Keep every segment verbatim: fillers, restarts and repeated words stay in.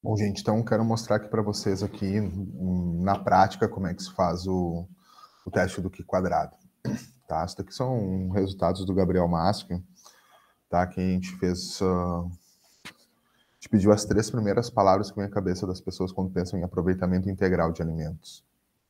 Bom, gente, então quero mostrar aqui para vocês aqui na prática como é que se faz o, o teste do Q quadrado. Tá? Isso daqui são resultados do Gabriel Maschi, tá? Que a gente fez... Uh, a gente pediu as três primeiras palavras que vem à cabeça das pessoas quando pensam em aproveitamento integral de alimentos.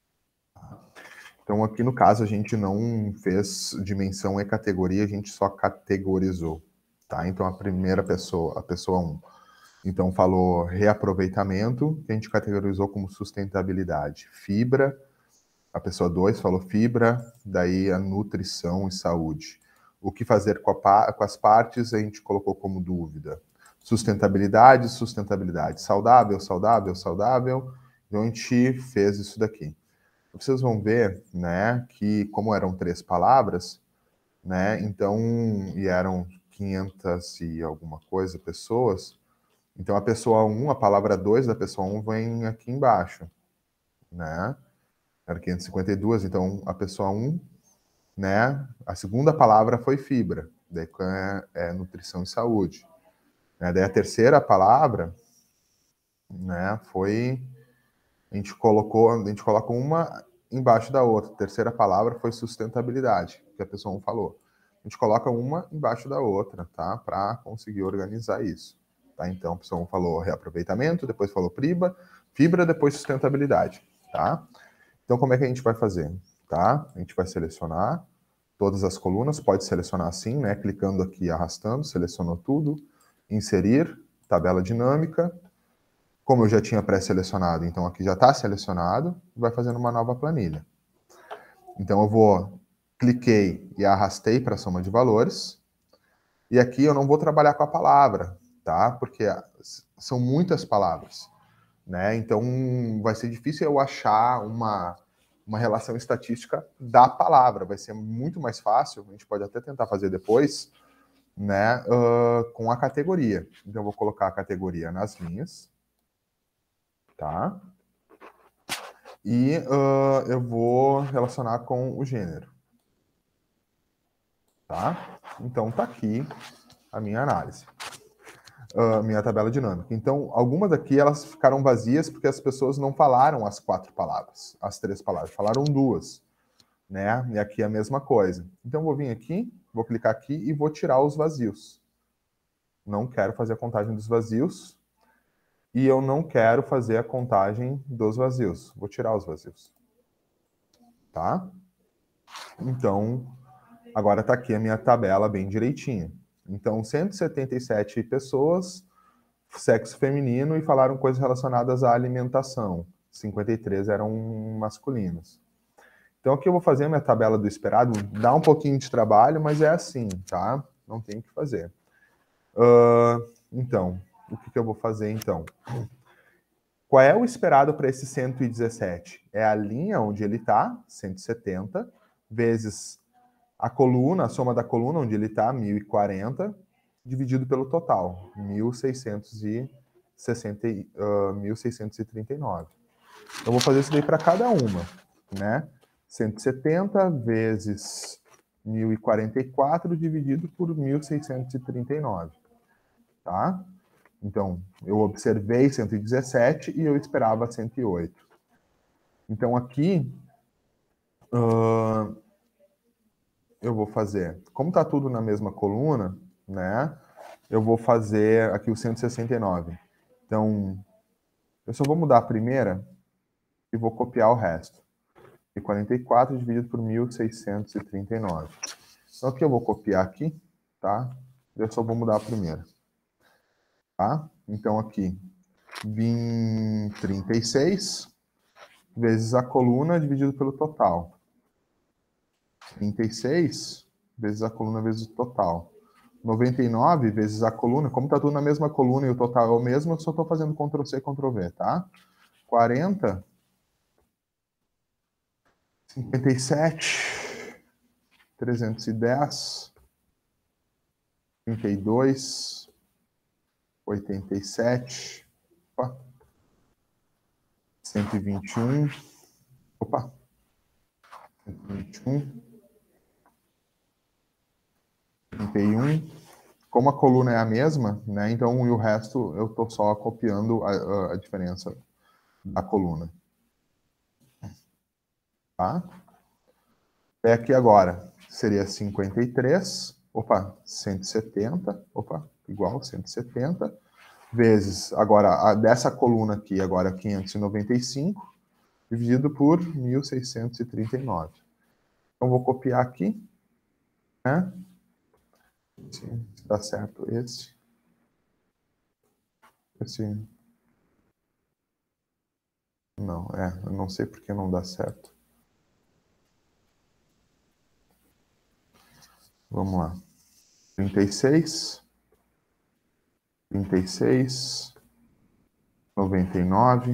Então, aqui no caso, a gente não fez dimensão e categoria, a gente só categorizou, tá? Então, a primeira pessoa, a pessoa um, então falou reaproveitamento, que a gente categorizou como sustentabilidade. Fibra, a pessoa dois falou fibra, daí a nutrição e saúde. O que fazer com, a, com as partes, a gente colocou como dúvida. Sustentabilidade, sustentabilidade. Saudável, saudável, saudável. Então, a gente fez isso daqui. Vocês vão ver, né, que como eram três palavras, né, então, e eram quinhentas e alguma coisa pessoas, então a pessoa um, a palavra dois da pessoa um vem aqui embaixo, né, era quinhentas e cinquenta e duas, então a pessoa um, né, a segunda palavra foi fibra, daí é, é nutrição e saúde, né, daí a terceira palavra, né, foi, a gente colocou, a gente coloca uma embaixo da outra. A terceira palavra foi sustentabilidade, que a pessoa um falou. A gente coloca uma embaixo da outra, tá? Para conseguir organizar isso. Tá? Então, a pessoa um falou reaproveitamento, depois falou fibra, fibra, depois sustentabilidade, tá? Então, como é que a gente vai fazer? Tá? A gente vai selecionar todas as colunas, pode selecionar assim, né? Clicando aqui, arrastando, selecionou tudo, inserir, tabela dinâmica. Como eu já tinha pré-selecionado, então aqui já está selecionado, vai fazendo uma nova planilha. Então eu vou, cliquei e arrastei para a soma de valores, e aqui eu não vou trabalhar com a palavra, tá? Porque são muitas palavras, né? Então vai ser difícil eu achar uma, uma relação estatística da palavra, vai ser muito mais fácil, a gente pode até tentar fazer depois, né, uh, com a categoria. Então eu vou colocar a categoria nas linhas, tá? E uh, eu vou relacionar com o gênero. Tá? Então, tá aqui a minha análise. A minha tabela dinâmica. Então, algumas aqui elas ficaram vazias porque as pessoas não falaram as quatro palavras, as três palavras, falaram duas. Né? E aqui é a mesma coisa. Então, eu vou vir aqui, vou clicar aqui e vou tirar os vazios. Não quero fazer a contagem dos vazios. E eu não quero fazer a contagem dos vazios. Vou tirar os vazios. Tá? Então, agora está aqui a minha tabela bem direitinha. Então, cento e setenta e sete pessoas, sexo feminino, e falaram coisas relacionadas à alimentação. cinquenta e três eram masculinos. Então, aqui eu vou fazer a minha tabela do esperado. Dá um pouquinho de trabalho, mas é assim, tá? Não tem o que fazer. Uh, então, o que, que eu vou fazer, então? Qual é o esperado para esse cento e dezessete? É a linha onde ele está, cento e setenta, vezes a coluna, a soma da coluna onde ele está, mil e quarenta, dividido pelo total, mil seiscentos e trinta e nove. Eu vou fazer isso daí para cada uma, né? cento e setenta vezes mil e quarenta e quatro dividido por mil seiscentos e trinta e nove, tá? Então, eu observei cento e dezessete e eu esperava cento e oito. Então, aqui, uh, eu vou fazer, como está tudo na mesma coluna, né? Eu vou fazer aqui o cento e sessenta e nove. Então, eu só vou mudar a primeira e vou copiar o resto. E quarenta e quatro dividido por mil seiscentos e trinta e nove. Então, aqui eu vou copiar aqui, tá? Eu só vou mudar a primeira. Tá? Então, aqui, vinte, trinta e seis vezes a coluna dividido pelo total. trinta e seis vezes a coluna vezes o total. noventa e nove vezes a coluna, como está tudo na mesma coluna e o total é o mesmo, eu só estou fazendo control C, control V, tá? quarenta, cinquenta e sete, trezentos e dez, trinta e dois, oitenta e sete, opa, cento e vinte e um, opa, cento e vinte e um, trinta e um, como a coluna é a mesma, né? Então, e o resto eu estou só copiando a, a, a diferença da coluna. Tá? É aqui agora seria cinquenta e três, opa, cento e setenta, opa, igual cento e setenta, vezes, agora, a, dessa coluna aqui, agora quinhentos e noventa e cinco, dividido por mil seiscentos e trinta e nove. Então, vou copiar aqui, né? Se dá certo esse. Esse. Não, é, eu não sei porque não dá certo. Vamos lá. trinta e seis. trinta e seis. noventa e nove.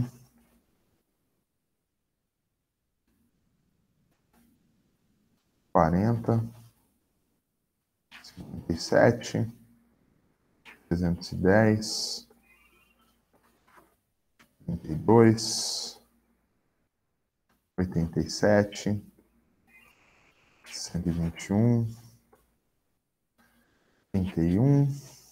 quarenta. cinquenta e sete. trezentos e dez. trinta e dois. oitenta e sete. cento e vinte e um. trinta e um.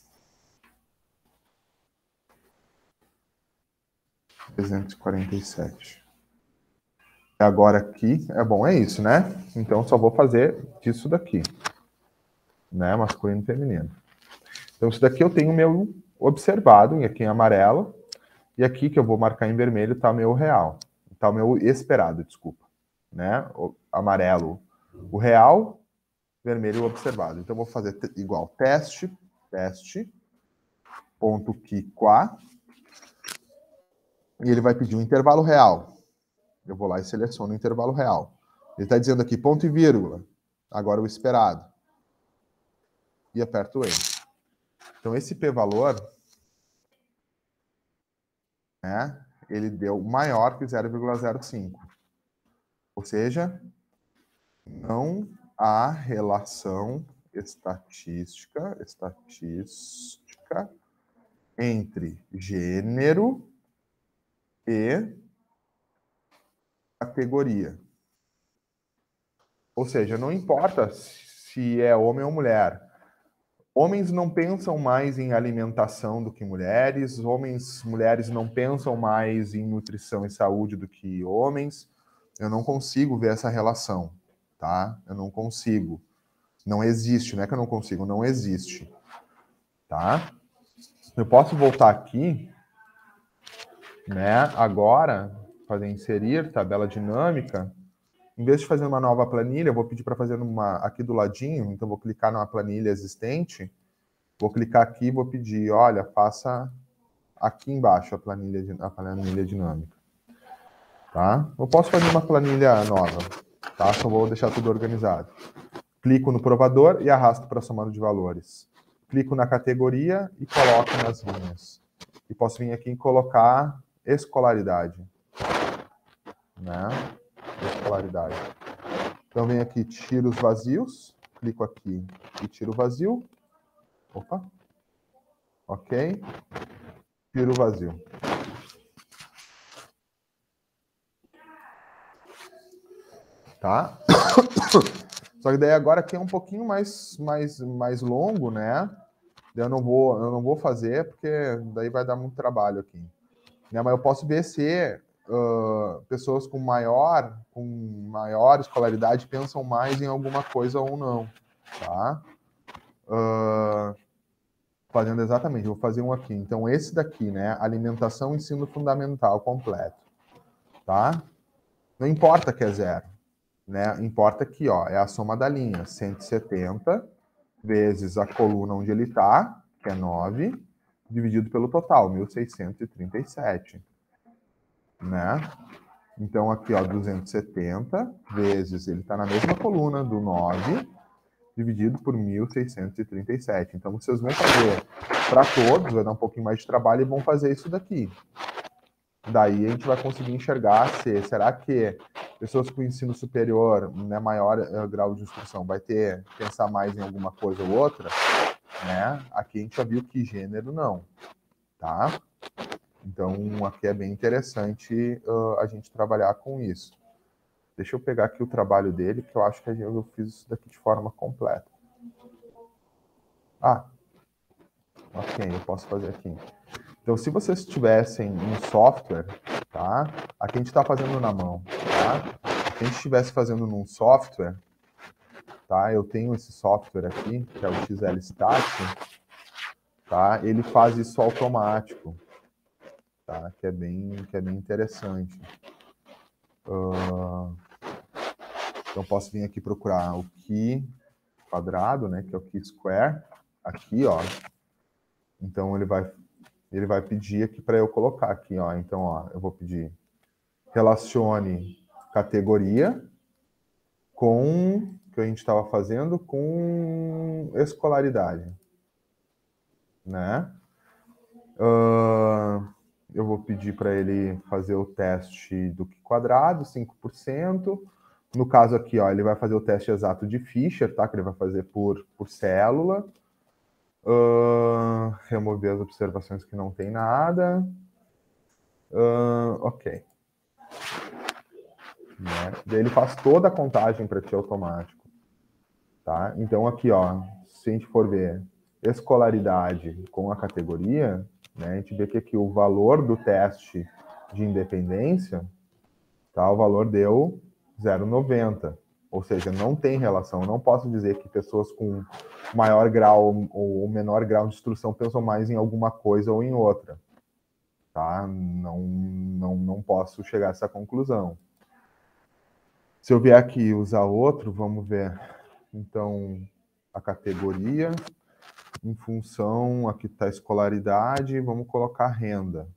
trezentos e quarenta e sete. Agora aqui, é bom, é isso, né? Então, só vou fazer disso daqui. Né? Masculino e feminino. Então, isso daqui eu tenho meu observado, aqui em amarelo. E aqui, que eu vou marcar em vermelho, está o meu real. Está o meu esperado, desculpa. Né? O amarelo, o real, vermelho, o observado. Então, eu vou fazer igual teste, teste, ponto aqui, quá. E ele vai pedir um intervalo real. Eu vou lá e seleciono o intervalo real. Ele está dizendo aqui ponto e vírgula. Agora o esperado. E aperto o Enter. Então, esse p-valor, né, ele deu maior que zero vírgula zero cinco. Ou seja, não há relação estatística, estatística entre gênero e categoria. Ou seja, não importa se é homem ou mulher. Homens não pensam mais em alimentação do que mulheres, homens, mulheres não pensam mais em nutrição e saúde do que homens. Eu não consigo ver essa relação, tá? Eu não consigo. Não existe, não é que eu não consigo, não existe, tá? Eu posso voltar aqui, né? Agora, fazer inserir tabela dinâmica. Em vez de fazer uma nova planilha, eu vou pedir para fazer uma aqui do ladinho, então vou clicar numa planilha existente. Vou clicar aqui e vou pedir, olha, faça aqui embaixo a planilha, a planilha dinâmica. Tá? Eu posso fazer uma planilha nova, tá? Só vou deixar tudo organizado. Clico no provador e arrasto para a somada de valores. Clico na categoria e coloco nas linhas. E posso vir aqui e colocar escolaridade. Né? Escolaridade. Então, venho aqui, tiro os vazios. Clico aqui e tiro o vazio. Opa. Ok. Tiro o vazio. Tá? Só que daí agora aqui é um pouquinho mais, mais, mais longo, né? Eu não vou, eu não vou fazer, porque daí vai dar muito trabalho aqui. Né? Mas eu posso ver se uh, pessoas com maior, com maior escolaridade pensam mais em alguma coisa ou não. Tá? Uh, fazendo exatamente, vou fazer um aqui. Então, esse daqui, né? Alimentação e ensino fundamental completo. Tá? Não importa que é zero. Né? Importa aqui, ó, é a soma da linha, cento e setenta vezes a coluna onde ele está, que é nove, dividido pelo total, mil seiscentos e trinta e sete. Né? Então, aqui, ó, duzentos e setenta vezes, ele está na mesma coluna do nove, dividido por mil seiscentos e trinta e sete. Então, vocês vão fazer para todos, vai dar um pouquinho mais de trabalho, e vão fazer isso daqui. Daí a gente vai conseguir enxergar se, será que pessoas com ensino superior, né, maior uh, grau de instrução, vai ter pensar mais em alguma coisa ou outra, né? Aqui a gente já viu que gênero não, tá? Então, aqui é bem interessante uh, a gente trabalhar com isso. Deixa eu pegar aqui o trabalho dele, que eu acho que eu fiz isso daqui de forma completa. Ah, Ok, eu posso fazer aqui. Então, se vocês tivessem um software, tá? Aqui a gente está fazendo na mão, tá? Se a gente estivesse fazendo num software, tá? Eu tenho esse software aqui, que é o X L Stat, tá? Ele faz isso automático, tá? Que é bem, que é bem interessante. Uh, então, posso vir aqui procurar o key quadrado, né? Que é o key square, aqui, ó. Então, ele vai, ele vai pedir aqui para eu colocar aqui, ó. Então, ó, eu vou pedir relacione categoria com o que a gente estava fazendo com escolaridade, né? Uh, eu vou pedir para ele fazer o teste do Q quadrado, cinco por cento. No caso aqui, ó, ele vai fazer o teste exato de Fischer, tá? Que ele vai fazer por, por célula. Uh, remover as observações que não tem nada. Uh, ok. Né? Daí ele faz toda a contagem para ti automático. Tá? Então aqui, ó, se a gente for ver escolaridade com a categoria, né, a gente vê que aqui o valor do teste de independência, tá, o valor deu zero vírgula noventa. Ou seja, não tem relação. Não posso dizer que pessoas com maior grau ou menor grau de instrução pensam mais em alguma coisa ou em outra. Tá? Não, não, não posso chegar a essa conclusão. Se eu vier aqui usar outro, vamos ver. Então, a categoria, em função, aqui está a escolaridade, vamos colocar renda.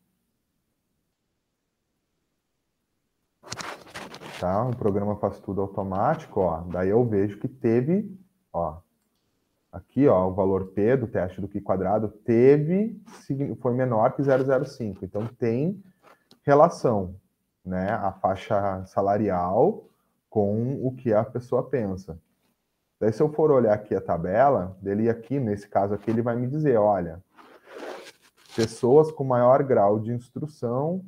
Tá? O programa faz tudo automático, ó. Daí eu vejo que teve, ó, aqui, ó, o valor P do teste do Q quadrado teve, foi menor que zero vírgula zero cinco. Então tem relação, né? A faixa salarial com o que a pessoa pensa. Daí se eu for olhar aqui a tabela, dele aqui, nesse caso aqui, ele vai me dizer, olha, pessoas com maior grau de instrução,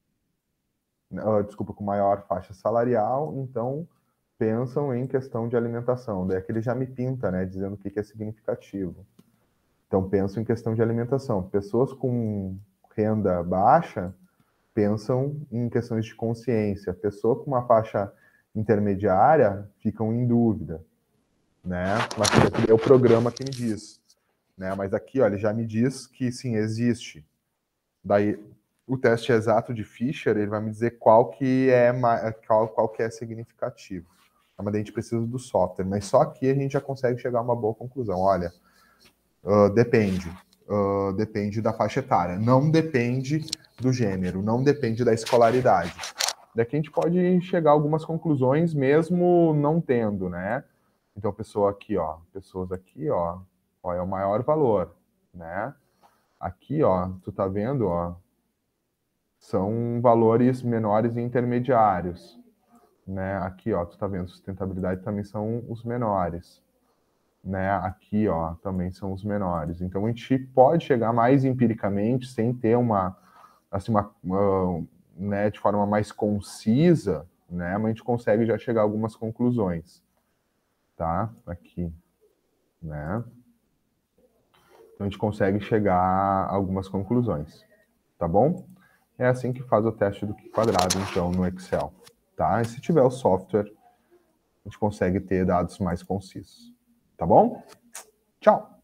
uh, desculpa, com maior faixa salarial, então pensam em questão de alimentação. Daí aqui ele já me pinta, né, dizendo o que, que é significativo. Então pensam em questão de alimentação. Pessoas com renda baixa pensam em questões de consciência. Pessoa com uma faixa intermediária ficam em dúvida, né? Mas aqui é o programa que me diz, né? Mas aqui, ó, ele já me diz que sim, existe. Daí o teste exato de Fischer, ele vai me dizer qual que é qual, qual que é significativo. Mas a gente precisa do software, mas só aqui a gente já consegue chegar a uma boa conclusão. Olha, uh, depende, uh, depende da faixa etária, não depende do gênero, não depende da escolaridade. Daqui a gente pode chegar a algumas conclusões mesmo não tendo, né? Então, pessoa aqui, ó, pessoas aqui, ó, ó, é o maior valor, né? Aqui, ó, tu tá vendo, ó, são valores menores e intermediários, né? Aqui, ó, tu tá vendo, sustentabilidade também são os menores, né? Aqui, ó, também são os menores. Então, a gente pode chegar mais empiricamente, sem ter uma, assim, uma, uma né, de forma mais concisa, né? Mas a gente consegue já chegar a algumas conclusões, tá? Aqui, né? Então, a gente consegue chegar a algumas conclusões, tá bom? É assim que faz o teste do Q quadrado, então, no Excel, tá? E se tiver o software, a gente consegue ter dados mais concisos, tá bom? Tchau!